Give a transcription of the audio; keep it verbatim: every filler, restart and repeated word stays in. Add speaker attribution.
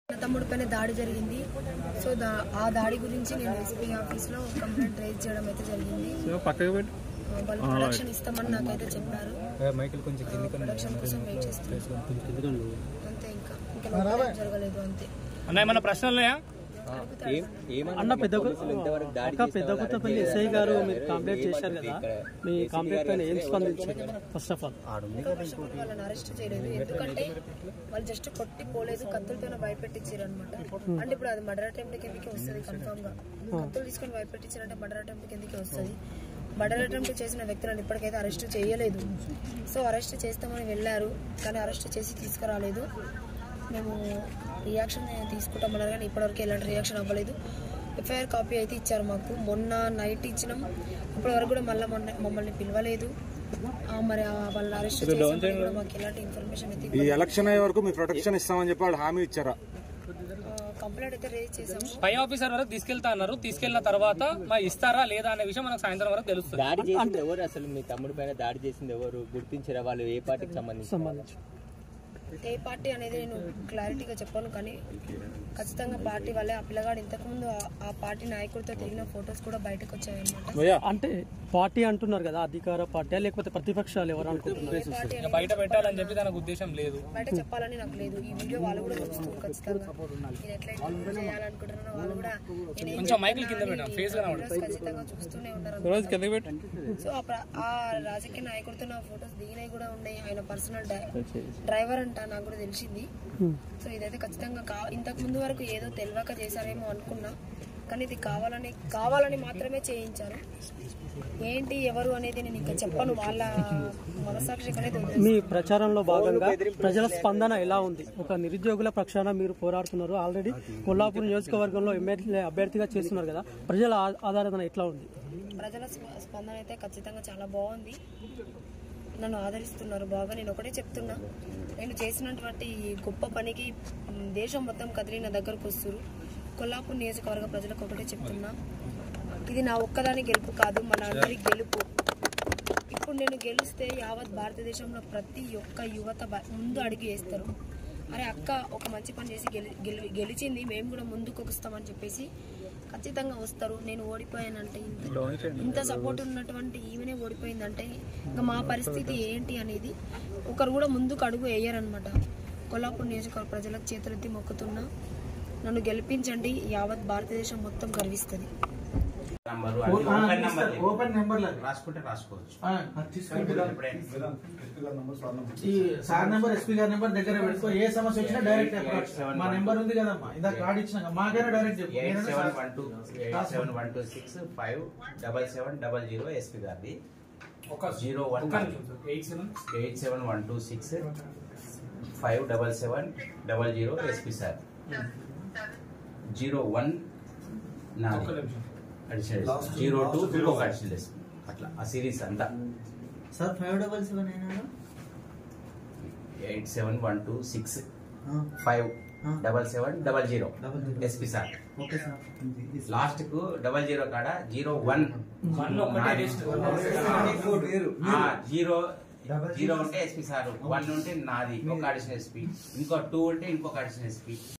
Speaker 1: తమ్ముడి పైన దాడి జరిగింది. సో ఆ దాడి గురించి నేను ఎస్పీ ఆఫీస్ లో కంప్లైంట్ రైజ్ చేయడం అయితే జరిగింది. వాళ్ళు ప్రొడక్షన్ ఇస్తామని నాకైతే చెప్పారు. ప్రొడక్షన్ కోసం వెయిట్ చేస్తున్నాను అంతే. ఇంకా ఇంకా జరగలేదు అంతే.
Speaker 2: అన్న ప్రశ్నలు
Speaker 3: అన్న పెద్ద పెద్ద కొత్తపల్లి ఎస్ఐ గారు మీరు కంప్లైంట్ చేశారు కదా, మీ కంప్లైంట్ పైన ఏం స్పందించారు? ఫస్ట్ ఆఫ్ ఆల్
Speaker 1: వాళ్ళని అరెస్ట్ చేయలేదు, ఎందుకంటే వాళ్ళు జస్ట్ కొట్టి పోలేదు, కత్తులతో భయపెట్టించారు అనమాట. అంటే ఇప్పుడు అది మర్డర్ అటెంప్ట్ కిందకి వస్తుంది కన్ఫర్మ్ గా. కత్తులు తీసుకొని భయపెట్టించారంటే మర్డర్ అటెంప్ట్ కిందకి వస్తుంది. మర్డర్ అటెంప్ట్ చేసిన వ్యక్తులను ఇప్పటికైతే అరెస్ట్ చేయలేదు. సో అరెస్ట్ చేస్తామని వెళ్ళారు, కానీ అరెస్ట్ చేసి తీసుకురాలేదు. మేము రియాక్షన్ తీసుకుంటామన్నారు కానీ ఇప్పటివరకు ఎలాంటి రియాక్షన్ అవ్వలేదు. ఎఫ్ఐఆర్ కాపీ అయితే ఇచ్చారు మాకు, మొన్న నైట్ ఇచ్చినాం. ఇప్పటివరకు కూడా మళ్ళీ మొన్న మమ్మల్ని పిలవలేదు. మరి వాళ్ళని అరెస్ట్ చేసి మాకు ఎలాంటి ఇన్ఫర్మేషన్ అయితే
Speaker 4: ఈ ఎలక్షన్ అయ్యే వరకు మీ ప్రొటెక్షన్ ఇస్తామని చెప్పి వాళ్ళు హామీ ఇచ్చారా?
Speaker 1: కంప్లైంట్ అయితే రేజ్ చేసాము.
Speaker 2: పై ఆఫీసర్ వరకు తీసుకెళ్తా అన్నారు, తీసుకెళ్లిన తర్వాత మా ఇస్తారా లేదా అనే విషయం మనకు సాయంత్రం వరకు తెలుస్తుంది.
Speaker 5: దాడి చేసింది ఎవరు, అసలు మీ తమ్ముడి పైన దాడి చేసింది ఎవరు గుర్తించారా? వాళ్ళు ఏ పార్టీకి సంబంధించి?
Speaker 1: ఏ పార్టీ అనేది నేను క్లారిటీగా చెప్పాను, కానీ ఖచ్చితంగా పార్టీ వాళ్ళే. ఆ పిల్లగాడు ఇంతకుముందు ఆ పార్టీ నాయకుడితో తిరిగిన ఫొటోస్ కూడా బయటకు వచ్చాయన్నమాట.
Speaker 3: అంటే పార్టీ అంటున్నారు కదా, అధికార పార్టీ లేకపోతే ప్రతిపక్షాలు ఎవరు అనుకుంటున్నారు?
Speaker 2: బయట పెట్టాలని చెప్పి దానికి ఉద్దేశం లేదు,
Speaker 1: బయట చెప్పాలని నాకు లేదు. ఈ వీడియో వాళ్ళు కూడా చూస్తారు ఖచ్చితంగా. నేను ఎట్లయితే చేయాలనుకుంటున్నానో వాళ్ళు కూడా ఖచ్చితంగా చూస్తూనే ఉన్నారు. సో ఆ రాజకీయ నాయకుడితో నా ఫొటోస్ దిగినవి కూడా ఉన్నాయి. ఆయన పర్సనల్ డ్రైవర్ అంట, నాకు కూడా తెలిసింది. సో ఇదైతే ఖచ్చితంగా ఇంతకు ముందు వరకు ఏదో తెలియక చేశారేమో అనుకున్నా, కానీ ఇది కావాలని కావాలని మాత్రమే చేయించారు. ఏంటి ఎవరు అనేది నేను ఇంకా చెప్పను, వాళ్ళ మనసాక్షికి అనేది.
Speaker 3: మీ ప్రచారంలో భాగంగా ప్రజల స్పందన ఎలా ఉంది? ఒక నిరుద్యోగుల పక్షాన మీరు పోరాడుతున్నారు, ఆల్రెడీ కొల్లాపూర్ నియోజకవర్గంలో ఎమ్మెల్యే అభ్యర్థిగా చేస్తున్నారు కదా, ప్రజల ఆదరణ ఎట్లా ఉంది?
Speaker 1: ప్రజల స్పందన అయితే ఖచ్చితంగా చాలా బాగుంది, నన్ను ఆదరిస్తున్నారు బాగా. నేను ఒకటే చెప్తున్నా, నేను చేసినటువంటి గొప్ప పనికి దేశం మొత్తం కదిలి నా దగ్గరకు వస్తారు. కొల్లాపూర్ నియోజకవర్గ ప్రజలకు ఒకటే చెప్తున్నా, ఇది నా ఒక్కదాని గెలుపు కాదు, మన అందరి గెలుపు. ఇప్పుడు నేను గెలిస్తే యావత్ భారతదేశంలో ప్రతి ఒక్క యువత ముందు అడుగు వేస్తారు. అరే అక్క ఒక మంచి పని చేసి గెలి గెలిచింది మేము కూడా ముందుకు వస్తామని చెప్పేసి ఖచ్చితంగా వస్తారు. నేను ఓడిపోయానంటే, ఇంత సపోర్ట్ ఉన్నటువంటి ఈమెనే ఓడిపోయిందంటే ఇంకా మా పరిస్థితి ఏంటి అనేది ఒకరు కూడా ముందుకు అడుగు వేయరనమాట. కొల్లాపూర్ నియోజకవర్గ ప్రజలకు చేతులెత్తి మొక్కుతున్నా, నన్ను గెలిపించండి, యావత్ భారతదేశం మొత్తం గర్విస్తుంది.
Speaker 6: ఓపెన్ నెంబర్ రాసుకుంటే రాసుకోవచ్చు. సార్ నెంబర్, ఎస్పీ గారి నెంబర్ దగ్గర పెట్టుకో. ఏ సమస్య వచ్చినా డైరెక్ట్ అప్రోచ్. మా నెంబర్ ఉంది కదమ్మా, ఇందాక కార్డు ఇచ్చిన మాకైనా డైరెక్ట్ చెప్పు.
Speaker 7: Eight seven one two eight seven one two six five double seven double zero SP గారిది. ఒక zero one eight seven eight seven one two six five double seven double zero SP sir. Zero one additional zero two ఇంకొక additional SP, అట్లా ఆ series అంతా.
Speaker 6: Sir five double seven
Speaker 7: eight seven one two six five double seven double zero SP sir. Last కు double zero కాడ zero one zero zero ఉంటే sir సార్, one ఉంటే నాది ఒక అడిషనల్ ఎస్పీ, ఇంకో టూ ఉంటే ఇంకొక అడిషనల్ ఎస్పీ.